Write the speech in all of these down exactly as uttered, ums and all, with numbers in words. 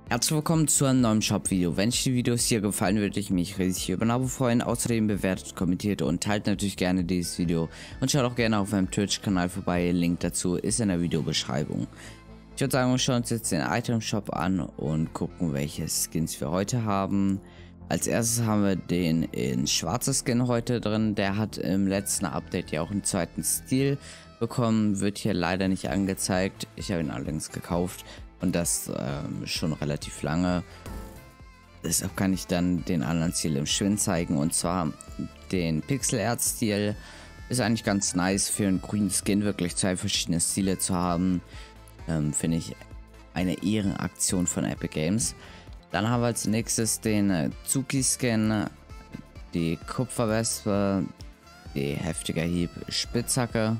Herzlich willkommen zu einem neuen Shop-Video. Wenn euch die Videos hier gefallen, würde ich mich riesig über ein Abo freuen. Außerdem bewertet, kommentiert und teilt natürlich gerne dieses Video. Und schaut auch gerne auf meinem Twitch-Kanal vorbei. Link dazu ist in der Videobeschreibung. Ich würde sagen, wir schauen uns jetzt den Item-Shop an und gucken, welche Skins wir heute haben. Als erstes haben wir den in schwarzer Skin heute drin. Der hat im letzten Update ja auch einen zweiten Stil bekommen. Wird hier leider nicht angezeigt. Ich habe ihn allerdings gekauft. Und das ähm, schon relativ lange. Deshalb kann ich dann den anderen Stil im Schwind zeigen. Und zwar den Pixel Art Stil. Ist eigentlich ganz nice für einen grünen Skin, wirklich zwei verschiedene Stile zu haben. Ähm, Finde ich eine Ehrenaktion von Epic Games. Dann haben wir als nächstes den äh, Zuki Skin. Die Kupferwespe. Die heftiger Hieb Spitzhacke.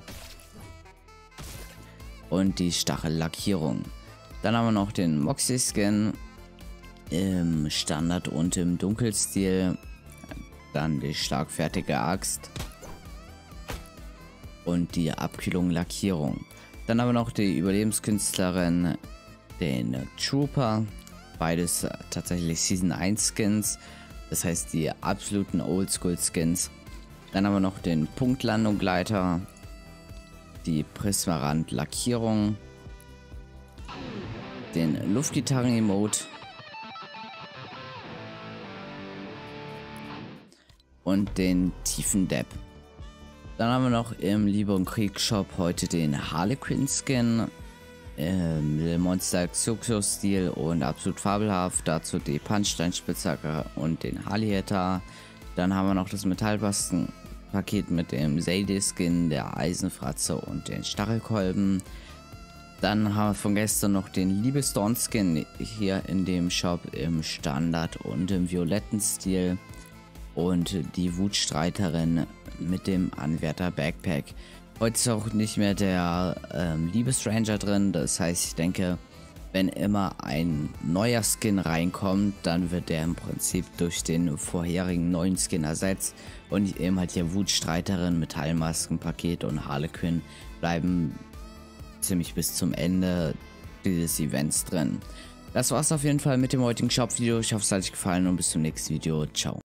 Und die Stachellackierung. Dann haben wir noch den Moxie Skin im Standard und im Dunkelstil. Dann die schlagfertige Axt und die Abkühlung Lackierung. Dann haben wir noch die Überlebenskünstlerin, den Trooper. Beides tatsächlich Season eins Skins. Das heißt die absoluten Oldschool Skins. Dann haben wir noch den Punktlandung-Gleiter, die Prismarand Lackierung, den Luftgitarren-Emote und den Tiefendepp. Dann haben wir noch im Liebe und Krieg Shop heute den Harlequin Skin im Monster Xuxus Stil und absolut fabelhaft. Dazu die Punchstein-Spitzhacke und den Harley-Hatter. Dann haben wir noch das Metallbasten-Paket mit dem Sadie Skin, der Eisenfratze und den Stachelkolben. Dann haben wir von gestern noch den Liebesdawn Skin hier in dem Shop im Standard und im violetten Stil und die Wutstreiterin mit dem Anwärter Backpack. Heute ist auch nicht mehr der ähm, Liebesranger drin, das heißt, ich denke, wenn immer ein neuer Skin reinkommt, dann wird der im Prinzip durch den vorherigen neuen Skin ersetzt und eben halt hier Wutstreiterin, Metallmaskenpaket und Harlequin bleiben ziemlich bis zum Ende dieses Events drin. Das war's auf jeden Fall mit dem heutigen Shop-Video. Ich hoffe, es hat euch gefallen und bis zum nächsten Video. Ciao.